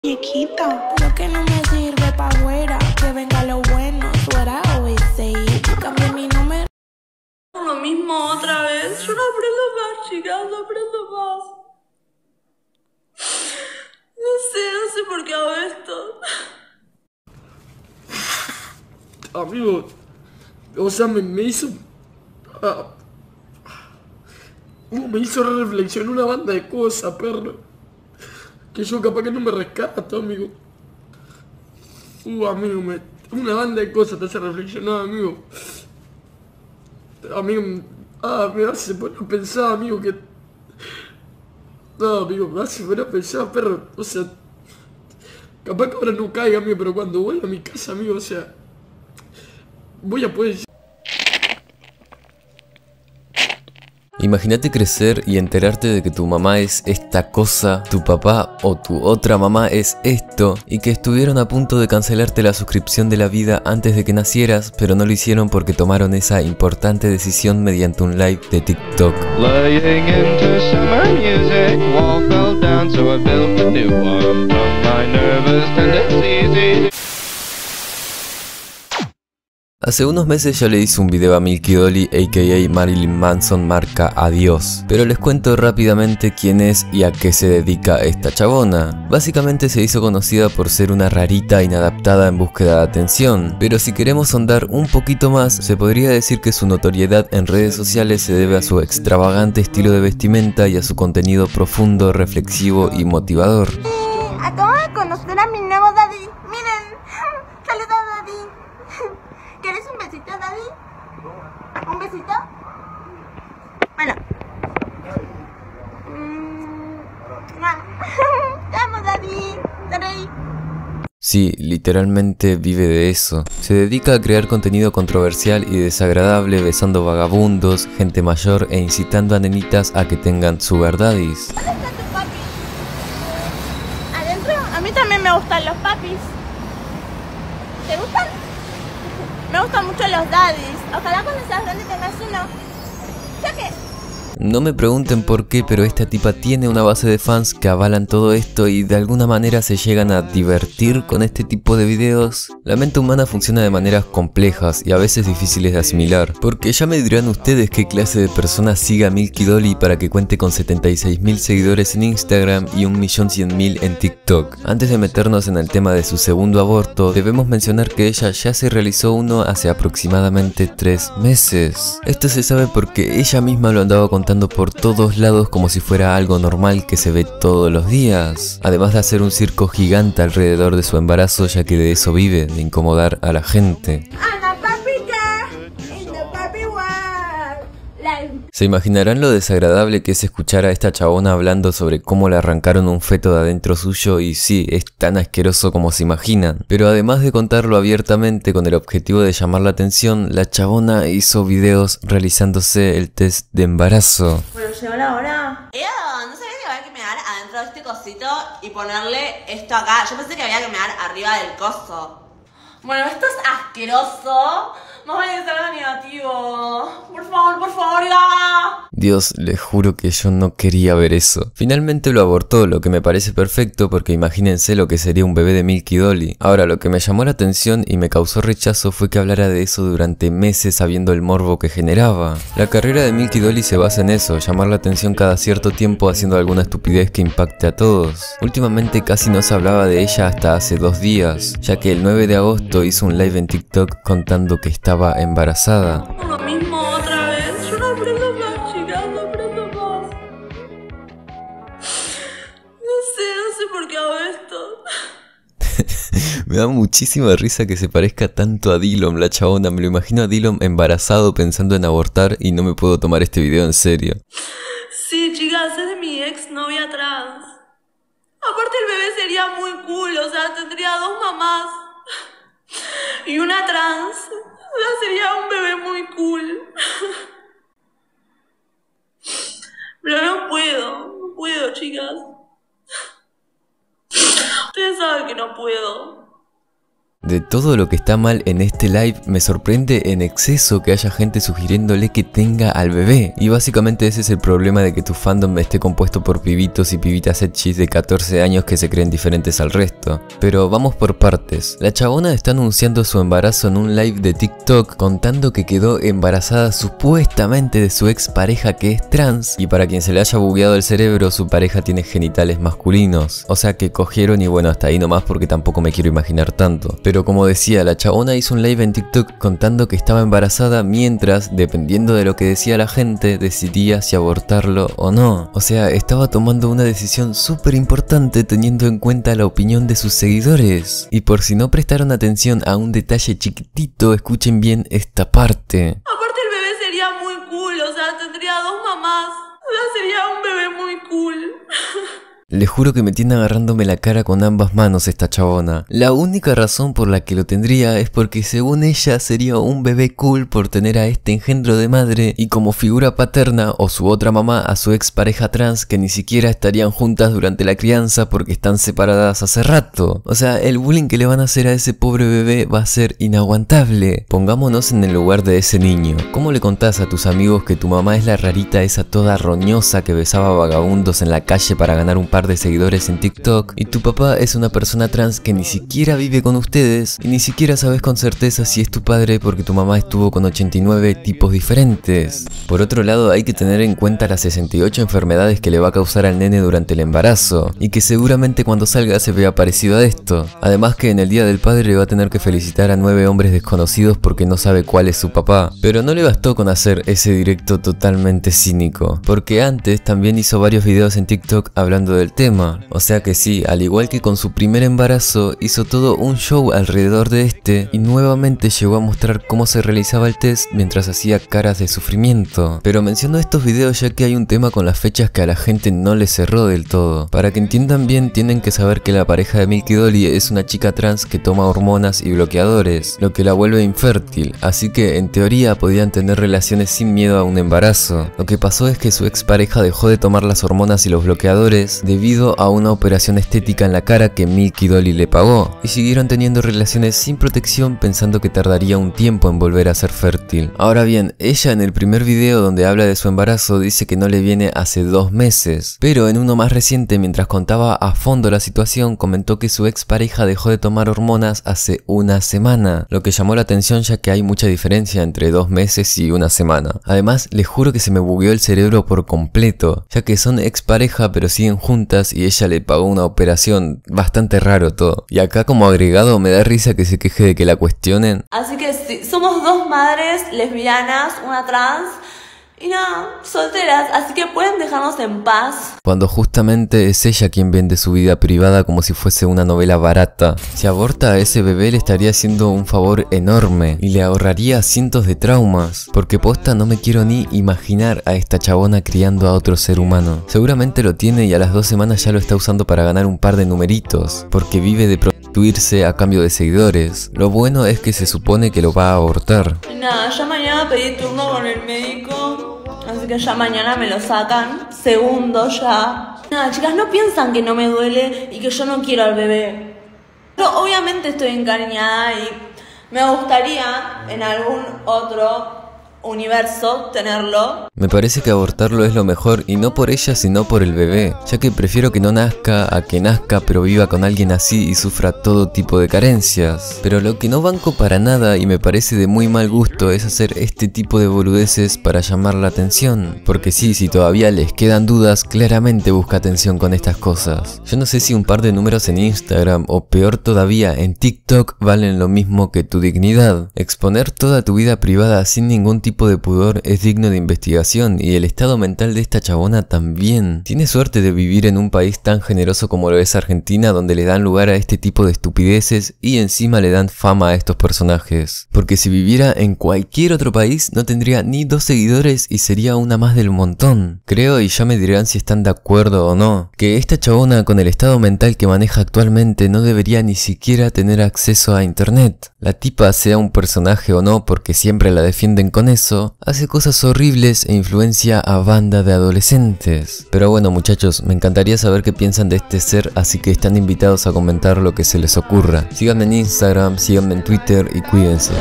Chiquita, lo que no me sirve pa' afuera, que venga lo bueno, tú eras OSI, cambié mi número. Lo mismo otra vez, yo no aprendo más, chicas, no aprendo más. No sé por qué hago esto. Amigo, o sea, me hizo... me hizo reflexionar una banda de cosas, perro. Que yo capaz que no me rescato, amigo. Amigo, una banda de cosas te hace reflexionar, amigo. Amigo, me hace poner a pensar, amigo, que... No, amigo, me hace poner a pensar, perro. O sea, capaz que ahora no caiga, amigo, pero cuando vuelva a mi casa, amigo, o sea... Voy a poder... Imagínate crecer y enterarte de que tu mamá es esta cosa, tu papá o tu otra mamá es esto, y que estuvieron a punto de cancelarte la suscripción de la vida antes de que nacieras, pero no lo hicieron porque tomaron esa importante decisión mediante un live de TikTok. Hace unos meses ya le hice un video a Milky Dolly aka Marilyn Manson marca Adiós, pero les cuento rápidamente quién es y a qué se dedica esta chabona. Básicamente se hizo conocida por ser una rarita inadaptada en búsqueda de atención, pero si queremos ahondar un poquito más, se podría decir que su notoriedad en redes sociales se debe a su extravagante estilo de vestimenta y a su contenido profundo, reflexivo y motivador. Acabo de conocer a mi nuevo daddy. Miren, saluda daddy. ¿Quieres un besito, daddy? ¿Un besito? Bueno. Te amo, daddy. Daddy. Sí, literalmente vive de eso. Se dedica a crear contenido controversial y desagradable besando vagabundos, gente mayor e incitando a nenitas a que tengan sugar daddies. ¿Dónde está tu papi? ¿Adentro? A mí también me gustan los papis. ¿Te gustan? Me gustan mucho los daddies. Ojalá cuando seas grande tengas uno. ¿Ya qué? No me pregunten por qué, pero esta tipa tiene una base de fans que avalan todo esto y de alguna manera se llegan a divertir con este tipo de videos. La mente humana funciona de maneras complejas y a veces difíciles de asimilar, porque ya me dirán ustedes qué clase de persona siga a Milky Dolly para que cuente con 76.000 seguidores en Instagram y 1.100.000 en TikTok. Antes de meternos en el tema de su segundo aborto, debemos mencionar que ella ya se realizó uno hace aproximadamente 3 meses. Esto se sabe porque ella misma lo andaba contando por todos lados como si fuera algo normal que se ve todos los días, además de hacer un circo gigante alrededor de su embarazo, ya que de eso vive, de incomodar a la gente. Se imaginarán lo desagradable que es escuchar a esta chabona hablando sobre cómo le arrancaron un feto de adentro suyo, y sí, es tan asqueroso como se imaginan. Pero además de contarlo abiertamente con el objetivo de llamar la atención, la chabona hizo videos realizándose el test de embarazo. Bueno, llegó la hora. No sabía que había que mear adentro de este cosito y ponerle esto acá. Yo pensé que había que mear arriba del coso. Bueno, esto es asqueroso. Más vale que salga negativo. Por favor, ya. Dios, les juro que yo no quería ver eso. Finalmente lo abortó, lo que me parece perfecto porque imagínense lo que sería un bebé de Milky Dolly. Ahora, lo que me llamó la atención y me causó rechazo fue que hablara de eso durante meses sabiendo el morbo que generaba. La carrera de Milky Dolly se basa en eso, llamar la atención cada cierto tiempo haciendo alguna estupidez que impacte a todos. Últimamente casi no se hablaba de ella hasta hace 2 días, ya que el 9 de agosto hizo un live en TikTok contando que estaba embarazada. Lo mismo otra vez. Yo no aprendo más, chicas, no aprendo más. No sé por qué hago esto. Me da muchísima risa que se parezca tanto a Dillom, la chabona. Me lo imagino a Dillom embarazado pensando en abortar y no me puedo tomar este video en serio. Sí, chicas, es de mi ex novia trans. Aparte el bebé sería muy cool, o sea, tendría 2 mamás. Y una trans. O sea, sería un bebé muy cool. Pero no puedo, chicas. Ustedes saben que no puedo. de todo lo que está mal en este live, me sorprende en exceso que haya gente sugiriéndole que tenga al bebé. Y básicamente ese es el problema de que tu fandom esté compuesto por pibitos y pibitas hechis de 14 años que se creen diferentes al resto. Pero vamos por partes. La chabona está anunciando su embarazo en un live de TikTok contando que quedó embarazada supuestamente de su ex pareja que es trans, y para quien se le haya bugueado el cerebro, su pareja tiene genitales masculinos. O sea que cogieron y bueno, hasta ahí nomás porque tampoco me quiero imaginar tanto. Pero como decía, la chabona hizo un live en TikTok contando que estaba embarazada mientras, dependiendo de lo que decía la gente, decidía si abortarlo o no. O sea, estaba tomando una decisión súper importante teniendo en cuenta la opinión de sus seguidores. Y por si no prestaron atención a un detalle chiquitito, escuchen bien esta parte. Aparte el bebé sería muy cool, o sea, tendría 2 mamás. O sea, sería un bebé muy cool. Les juro que me tiene agarrándome la cara con ambas manos esta chabona. La única razón por la que lo tendría es porque según ella sería un bebé cool por tener a este engendro de madre y como figura paterna o su otra mamá a su ex pareja trans que ni siquiera estarían juntas durante la crianza porque están separadas hace rato. O sea, el bullying que le van a hacer a ese pobre bebé va a ser inaguantable. Pongámonos en el lugar de ese niño. ¿Cómo le contás a tus amigos que tu mamá es la rarita esa toda roñosa que besaba a vagabundos en la calle para ganar un par de seguidores en TikTok y tu papá es una persona trans que ni siquiera vive con ustedes y ni siquiera sabes con certeza si es tu padre porque tu mamá estuvo con 89 tipos diferentes? Por otro lado, hay que tener en cuenta las 68 enfermedades que le va a causar al nene durante el embarazo y que seguramente cuando salga se vea parecido a esto. Además que en el día del padre va a tener que felicitar a 9 hombres desconocidos porque no sabe cuál es su papá. Pero no le bastó con hacer ese directo totalmente cínico, porque antes también hizo varios videos en TikTok hablando del tema. O sea que sí, al igual que con su primer embarazo, hizo todo un show alrededor de este y nuevamente llegó a mostrar cómo se realizaba el test mientras hacía caras de sufrimiento. Pero menciono estos videos ya que hay un tema con las fechas que a la gente no le cerró del todo. Para que entiendan bien, tienen que saber que la pareja de Milky Dolly es una chica trans que toma hormonas y bloqueadores, lo que la vuelve infértil, así que en teoría podían tener relaciones sin miedo a un embarazo. Lo que pasó es que su expareja dejó de tomar las hormonas y los bloqueadores debido a una operación estética en la cara que Milky Dolly le pagó, y siguieron teniendo relaciones sin protección pensando que tardaría un tiempo en volver a ser fértil. Ahora bien, ella en el primer video donde habla de su embarazo dice que no le viene hace 2 meses, pero en uno más reciente mientras contaba a fondo la situación comentó que su expareja dejó de tomar hormonas hace 1 semana, lo que llamó la atención ya que hay mucha diferencia entre 2 meses y 1 semana. Además, les juro que se me bugueó el cerebro por completo, ya que son expareja pero siguen juntas y ella le pagó una operación. Bastante raro todo. Y acá como agregado me da risa que se queje de que la cuestionen. Así que sí, somos 2 madres lesbianas, una trans y nada, solteras, así que pueden dejarnos en paz. Cuando justamente es ella quien vende su vida privada como si fuese una novela barata. Si aborta a ese bebé le estaría haciendo un favor enorme y le ahorraría cientos de traumas. Porque posta no me quiero ni imaginar a esta chabona criando a otro ser humano. Seguramente lo tiene y a las 2 semanas ya lo está usando para ganar un par de numeritos, porque vive de prostituirse a cambio de seguidores. Lo bueno es que se supone que lo va a abortar. Y nada, ya mañana pedí turno con el médico. Así que ya mañana me lo sacan. Segundo ya. Nada, chicas, no piensan que no me duele y que yo no quiero al bebé. Pero obviamente estoy encariñada y me gustaría en algún otro universo tenerlo. Me parece que abortarlo es lo mejor y no por ella sino por el bebé, ya que prefiero que no nazca a que nazca pero viva con alguien así y sufra todo tipo de carencias. Pero lo que no banco para nada y me parece de muy mal gusto es hacer este tipo de boludeces para llamar la atención, porque sí, si todavía les quedan dudas, claramente busca atención con estas cosas. Yo no sé si un par de números en Instagram o peor todavía en TikTok valen lo mismo que tu dignidad. Exponer toda tu vida privada sin ningún tipo de pudor es digno de investigación y el estado mental de esta chabona también. Tiene suerte de vivir en un país tan generoso como lo es Argentina, donde le dan lugar a este tipo de estupideces y encima le dan fama a estos personajes. Porque si viviera en cualquier otro país no tendría ni 2 seguidores y sería una más del montón. Creo, y ya me dirán si están de acuerdo o no, que esta chabona con el estado mental que maneja actualmente no debería ni siquiera tener acceso a internet. La tipa sea un personaje o no, porque siempre la defienden con eso, eso, hace cosas horribles e influencia a banda de adolescentes. Pero bueno muchachos, me encantaría saber qué piensan de este ser, así que están invitados a comentar lo que se les ocurra. Síganme en Instagram, síganme en Twitter y cuídense.